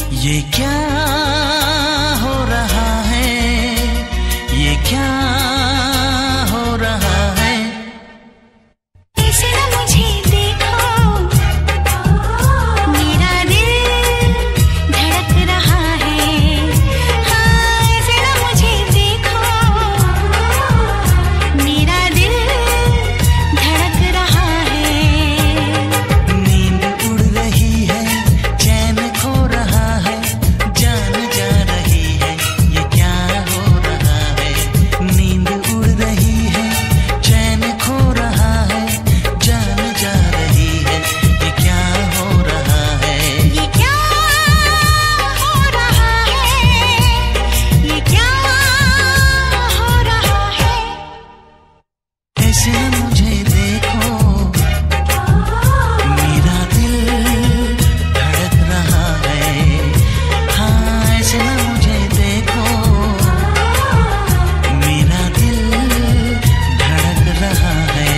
ये क्या हो रहा है, ये क्या हो रहा है। ऐसे ना मुझे देखो, मेरा दिल धड़क रहा है। हाँ, ऐसे ना मुझे देखो, मेरा दिल धड़क रहा है। नींद उड़ रही है, चैन खो रहा है, जान जा रही है, ये क्या हो रहा है। नींद उड़ रही है, चैन खो रहा है, जान जा रही है, ये क्या हो रहा है। ये क्या हो रहा है, ये क्या हो रहा है। ऐसे न मुझे देखो, मेरा दिल धड़क रहा है। हाँ, ऐसे न मुझे देखो, मेरा दिल धड़क रहा है।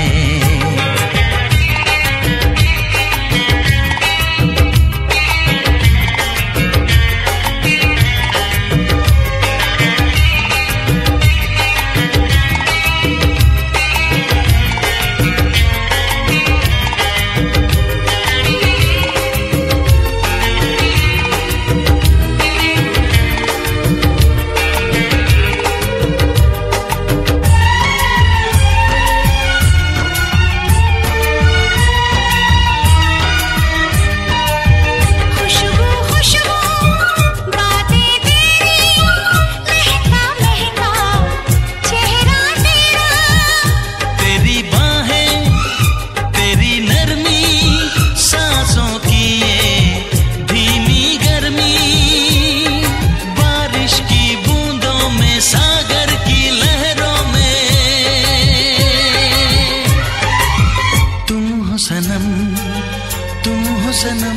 खुशबू खुशबू बातें तेरी, महका महका चेहरा तेरा। तेरी बाहें, तेरी नरमी, सांसों की ये धीमी गर्मी, बारिश की बूंदों में, सागर की लहरों में। तुम हो सनम, तुम हो सनम।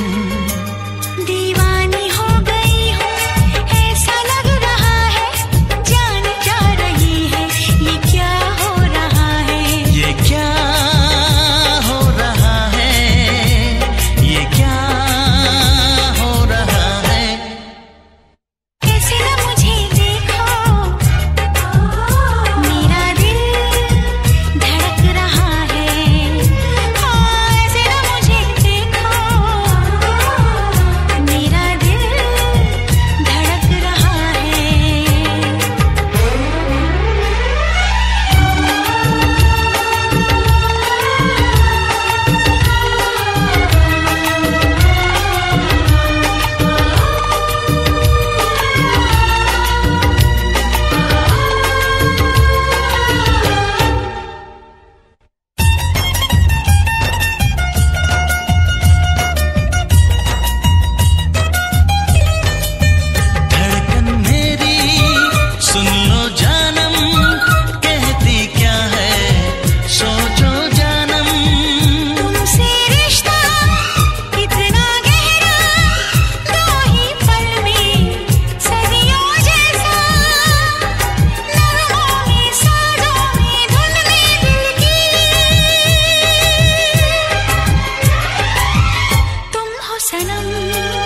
दीवानी हो गई हूँ, ऐसा लग रहा है, जान जा रही है, ये क्या हो रहा है। ये क्या हो रहा है, ये क्या हो रहा है। ऐसे ना मुझे देखो, मेरा दिल धड़क रहा है। हाँ, ऐसे ना मुझे देखो, मेरा दिल धड़क रहा है। धड़कन मेरी सुन लो जानम, कहती क्या है सोचो जानम। तुमसे रिश्ता इतना गहरा, दो ही पल में सदियों जैसा। नगमों में, साजों में, धुन में दिल की। तुम हो सनम,